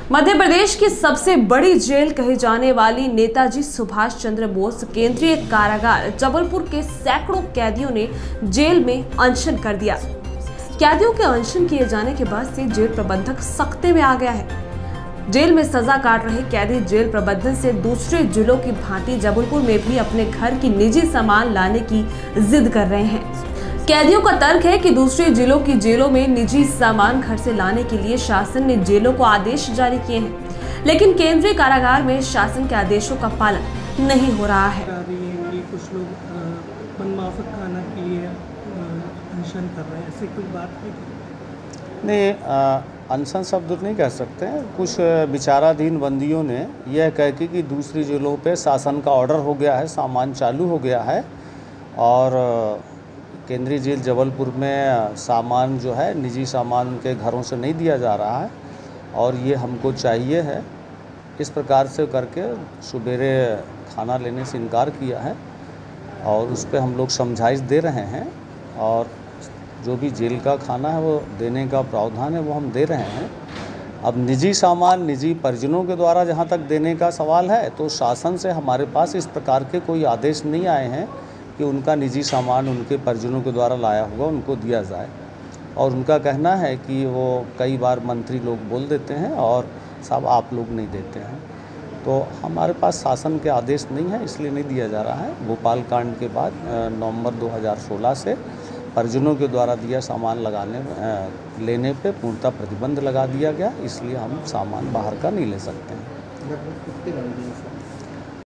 मध्य प्रदेश की सबसे बड़ी जेल कही जाने वाली नेताजी सुभाष चंद्र बोस केंद्रीय कारागार जबलपुर के सैकड़ों कैदियों ने जेल में अनशन कर दिया। कैदियों के अनशन किए जाने के बाद से जेल प्रबंधक सख्ते में आ गया है। जेल में सजा काट रहे कैदी जेल प्रबंधन से दूसरे जिलों की भांति जबलपुर में भी अपने घर की निजी सामान लाने की जिद कर रहे हैं। कैदियों का तर्क है कि दूसरे जिलों की जेलों में निजी सामान घर से लाने के लिए शासन ने जेलों को आदेश जारी किए हैं, लेकिन केंद्रीय कारागार में शासन के आदेशों का पालन नहीं हो रहा है। कुछ लोग मनमाफक खाना के लिए अनशन कर रहे हैं, ऐसी कोई बात है? नहीं, अनशन शब्द नहीं कह सकते हैं। कुछ विचाराधीन बंदियों ने यह कह के कि दूसरी जेलों पे शासन का ऑर्डर हो गया है, सामान चालू हो गया है और केंद्रीय जेल जबलपुर में सामान जो है निजी सामान उनके घरों से नहीं दिया जा रहा है और ये हमको चाहिए है। इस प्रकार से करके सुबेरे खाना लेने से इनकार किया है और उस पर हम लोग समझाइश दे रहे हैं और जो भी जेल का खाना है वो देने का प्रावधान है वो हम दे रहे हैं। अब निजी सामान निजी परिजनों के द्वारा जहाँ तक देने का सवाल है तो शासन से हमारे पास इस प्रकार के कोई आदेश नहीं आए हैं कि उनका निजी सामान उनके परिजनों के द्वारा लाया हुआ उनको दिया जाए। और उनका कहना है कि वो कई बार मंत्री लोग बोल देते हैं और सब आप लोग नहीं देते हैं, तो हमारे पास शासन के आदेश नहीं है इसलिए नहीं दिया जा रहा है। भोपाल कांड के बाद नवंबर 2016 से परिजनों के द्वारा दिया सामान लेने पे पूर्णतः प्रतिबंध लगा दिया गया, इसलिए हम सामान बाहर का नहीं ले सकते हैं।